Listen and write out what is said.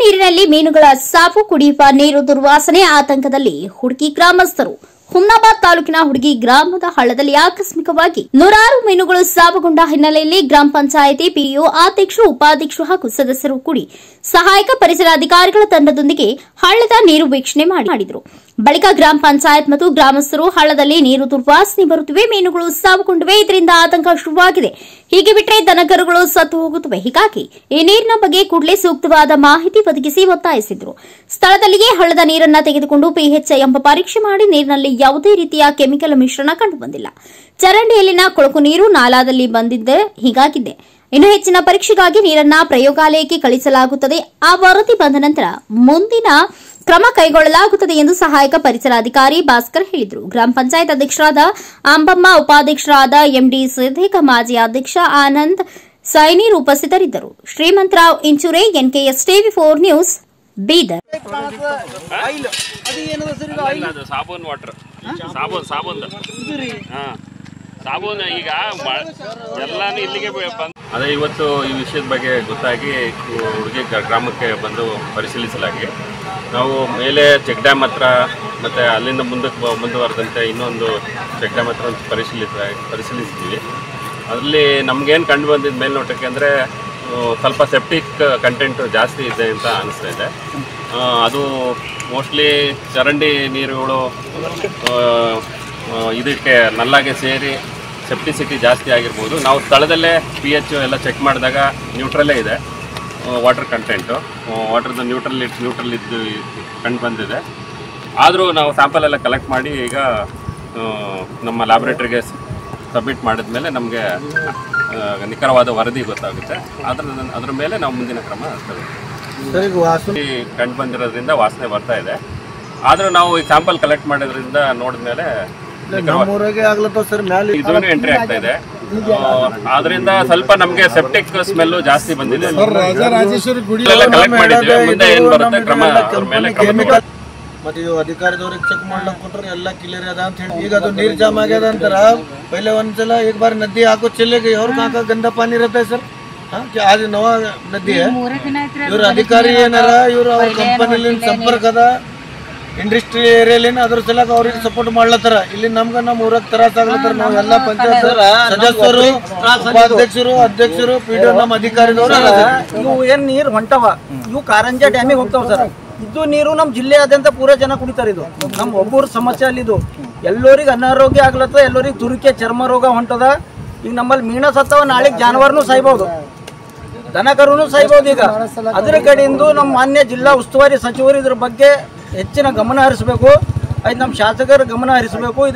ನೀರಿನಲ್ಲಿ ಮೀನುಗಳ ಸಾವು, ಕುಡಿಯುವ ನೀರು ದುರ್ವಾಸನೆ ಆತಂಕದಲ್ಲಿ ಹುಡುಗಿ ಗ್ರಾಮಸ್ಥರು. ಹುಮ್ನಾಬಾದ್ ತಾಲೂಕಿನ ಹುಡುಗಿ ಗ್ರಾಮದ ಹಳ್ಳದಲ್ಲಿ ಆಕಸ್ಮಿಕವಾಗಿ ನೂರಾರು ಮೀನುಗಳು ಸಾವುಗೊಂಡ ಹಿನ್ನೆಲೆಯಲ್ಲಿ ಗ್ರಾಮ ಪಂಚಾಯಿತಿ ಪಿಇಒ ಅಧ್ಯಕ್ಷರು, ಉಪಾಧ್ಯಕ್ಷರು ಹಾಗೂ ಸದಸ್ಯರು ಕೂಡಿ ಸಹಾಯಕ ಪರಿಸರ ಅಧಿಕಾರಿಗಳ ತಂಡದೊಂದಿಗೆ ಹಳ್ಳದ ನೀರು ವೀಕ್ಷಣೆ ಮಾಡಿದರು. ಬಳಿಕ ಗ್ರಾಮ ಪಂಚಾಯತ್ ಮತ್ತು ಗ್ರಾಮಸ್ಥರು ಹಳ್ಳದಲ್ಲಿ ನೀರು ದುರ್ವಾಸನೆ ಬರುತ್ತಿವೆ, ಮೀನುಗಳು ಸಾವುಗೊಂಡಿವೆ, ಇದರಿಂದ ಆತಂಕ ಶುರುವಾಗಿದೆ. ಹೀಗೆ ಬಿಟ್ಟರೆ ದನಕರುಗಳು ಸತ್ತು ಹೋಗುತ್ತವೆ. ಹೀಗಾಗಿ ಈ ನೀರಿನ ಬಗ್ಗೆ ಕೂಡಲೇ ಸೂಕ್ತವಾದ ಮಾಹಿತಿ ಒದಗಿಸಿ ಒತ್ತಾಯಿಸಿದರು. ಸ್ಥಳದಲ್ಲಿಯೇ ಹಳ್ಳದ ನೀರನ್ನು ತೆಗೆದುಕೊಂಡು ಪಿಎಚ್ ಎಂಬ ಪರೀಕ್ಷೆ ಮಾಡಿ ನೀರಿನಲ್ಲಿ ಯಾವುದೇ ರೀತಿಯ ಕೆಮಿಕಲ್ ಮಿಶ್ರಣ ಕಂಡುಬಂದಿಲ್ಲ. ಚರಂಡಿಯಲ್ಲಿನ ಕೊಳಕು ನೀರು ನಾಲಾದಲ್ಲಿ ಬಂದಿದ್ದೆ ಹೀಗಾಗಿದೆ. ಇನ್ನು ಹೆಚ್ಚಿನ ಪರೀಕ್ಷೆಗಾಗಿ ನೀರನ್ನ ಪ್ರಯೋಗಾಲಯಕ್ಕೆ ಕಳಿಸಲಾಗುತ್ತದೆ. ಆ ವರದಿ ಬಂದ ನಂತರ ಮುಂದಿನ ಕ್ರಮ ಕೈಗೊಳ್ಳಲಾಗುತ್ತದೆ ಎಂದು ಸಹಾಯಕ ಪರಿಸರಾಧಿಕಾರಿ ಭಾಸ್ಕರ್ ಹೇಳಿದರು. ಗ್ರಾಮ ಪಂಚಾಯತ್ ಅಧ್ಯಕ್ಷರಾದ ಅಂಬಮ್ಮ, ಉಪಾಧ್ಯಕ್ಷರಾದ ಎಂಡಿ ಸಿದ್ದೇಕ, ಮಾಜಿ ಅಧ್ಯಕ್ಷ ಆನಂದ್ ಸೈನೀರ್ ಉಪಸ್ಥಿತರಿದ್ದರು. Shrimantrao Inchure, NKS TV 4 news, Bidar. ಸಾಬೂನು ಈಗ ಎಲ್ಲಾನು ಇಲ್ಲಿಗೆ ಅದೇ ಇವತ್ತು ಈ ವಿಷಯದ ಬಗ್ಗೆ ಗೊತ್ತಾಗಿ ಹುಡುಗಿ ಗ್ರಾಮಕ್ಕೆ ಬಂದು ಪರಿಶೀಲಿಸಲಾಗಿ ನಾವು ಮೇಲೆ ಚೆಕ್ ಡ್ಯಾಮ್ ಹತ್ರ ಮತ್ತು ಅಲ್ಲಿಂದ ಮುಂದುವರೆದಂತೆ ಇನ್ನೊಂದು ಚೆಕ್ ಡ್ಯಾಮ್ ಹತ್ರ ಒಂದು ಪರಿಶೀಲಿಸಿದ್ವಿ. ಅದರಲ್ಲಿ ನಮಗೇನು ಕಂಡು ಬಂದಿದ್ದು ಮೇಲ್ನೋಟಕ್ಕೆ ಅಂದರೆ ಸ್ವಲ್ಪ ಸೆಪ್ಟಿಕ್ ಕಂಟೆಂಟು ಜಾಸ್ತಿ ಇದೆ ಅಂತ ಅನಿಸ್ತಾ ಇದೆ. ಅದು ಮೋಸ್ಟ್ಲಿ ಚರಂಡಿ ನೀರುಗಳು ಇದಕ್ಕೆ ನಲ್ಲಾಗೆ ಸೇರಿ ಸೆಪ್ಟಿಸಿಟಿ ಜಾಸ್ತಿ ಆಗಿರ್ಬೋದು. ನಾವು ಸ್ಥಳದಲ್ಲೇ pH ಎಲ್ಲ ಚೆಕ್ ಮಾಡಿದಾಗ ನ್ಯೂಟ್ರಲ್ಲೇ ಇದೆ ವಾಟರ್ ಕಂಟೆಂಟು, ವಾಟರ್ದು ನ್ಯೂಟ್ರಲ್ ಇದ್ದು ಕಂಡು ಬಂದಿದೆ. ಆದರೂ ನಾವು ಸ್ಯಾಂಪಲ್ ಎಲ್ಲ ಕಲೆಕ್ಟ್ ಮಾಡಿ ಈಗ ನಮ್ಮ ಲ್ಯಾಬ್ರೇಟ್ರಿಗೆ ಸಬ್ಮಿಟ್ ಮಾಡಿದ ಮೇಲೆ ನಮಗೆ ನಿಖರವಾದ ವರದಿ ಗೊತ್ತಾಗುತ್ತೆ. ಅದ್ರ ಮೇಲೆ ನಾವು ಮುಂದಿನ ಕ್ರಮ ಕಂಡು ಬಂದಿರೋದ್ರಿಂದ ವಾಸನೆ ಬರ್ತಾ ಇದೆ. ಆದರೂ ನಾವು ಈ ಸ್ಯಾಂಪಲ್ ಕಲೆಕ್ಟ್ ಮಾಡೋದ್ರಿಂದ ನೋಡಿದ ಮೇಲೆ ಇದೂ ಎಂಟ್ರಿ ಆಗ್ತಾ ಇದೆ. ಆದ್ರಿಂದ ಸ್ವಲ್ಪ ನಮಗೆ ಸೆಪ್ಟಿಕ್ ಸ್ಮೆಲ್ ಜಾಸ್ತಿ ಬಂದಿದೆ. ಕಲೆಕ್ಟ್ ಮಾಡಿದ್ವಿ, ಮುಂದೆ ಏನ್ ಬರುತ್ತೆ ಕ್ರಮ ಮೇಲೆ ಮತ್ತೆ ಇದು ಅಧಿಕಾರದವ್ರಿಗೆ ಚೆಕ್ ಮಾಡ್ಲಕ್ ಕೊಟ್ರೆ ಎಲ್ಲ ಕ್ಲಿಯರ್ ಅದ ಅಂತ ಹೇಳಿ. ಈಗ ಅದು ನೀರ್ ಜಾಮ್ ಆಗ್ಯದ ಅಂತಾರ. ಪहले ಒಂದ್ಸಲ एक बार नदी ಹಾಕೋ चलेगी और कहाँ का गंदा पानी रहता है सर? आज नवा नदी है. ಇವ್ರ ಅಧಿಕಾರಿ ಏನಾರ ಇವ್ರು ಅವ್ರ ಕಂಪನಿ ಸಂಪರ್ಕ ಅದ ಇಂಡಸ್ಟ್ರಿ ಏರಿಯಲ್ಲಿ ಅದ್ರ ಸಲಕ ಅವ್ರಿಗೆ ಸಪೋರ್ಟ್ ಮಾಡ್ಲತ್ತಾರ. ಇಲ್ಲಿ ನಮ್ಗ ನಮ್ಮ ಊರಾಗ ತ್ರಾಸ ಆಗ್ಲತ್ತಾರ. ನಾವು ಎಲ್ಲ ಪಂಚಾಯತ್ ಸದಸ್ಯರು, ಉಪಾಧ್ಯಕ್ಷರು, ಅಧ್ಯಕ್ಷರು, ಪಿಡಿಒ, ನಮ್ಮ ಅಧಿಕಾರಿದವರು ಇವು ಏನ್ ನೀರ್ ಹೊಂಟವ ಇವು ಕಾರಂಜಾ ಡ್ಯಾಮಿಗೆ ಹೋಗ್ತಾವ ಸರ್. ಇದು ನೀರು ನಮ್ಮ ಜಿಲ್ಲೆಯಾದ್ಯಂತ ಪೂರ ಜನ ಕುಡಿತಾರೆ. ಇದು ನಮ್ಮ ಒಬ್ಬರ ಸಮಸ್ಯೆ ಅಲ್ಲಿದು. ಎಲ್ಲರಿಗೆ ಅನಾರೋಗ್ಯ ಆಗ್ಲತ್ತದ, ಎಲ್ಲರಿಗೆ ತುರಿಕೆ ಚರ್ಮ ರೋಗ ಹೊಂಟದ. ಈಗ ನಮ್ಮಲ್ಲಿ ಮೀನ ಸತ್ತವ, ನಾಳೆಗೆ ಜಾನುವಾರನು ಸಾಯ್ಬಹುದು, ದನಕರುನು ಸಾಯ್ಬಹುದು. ಈಗ ಅದರ ಕಡೆಯಿಂದ ನಮ್ಮ ಮಾನ್ಯ ಜಿಲ್ಲಾ ಉಸ್ತುವಾರಿ ಸಚಿವರು ಇದ್ರ ಬಗ್ಗೆ ಹೆಚ್ಚಿನ ಗಮನ ಹರಿಸಬೇಕು. ಅದು ನಮ್ಮ ಶಾಸಕರ ಗಮನ ಹರಿಸಬೇಕು.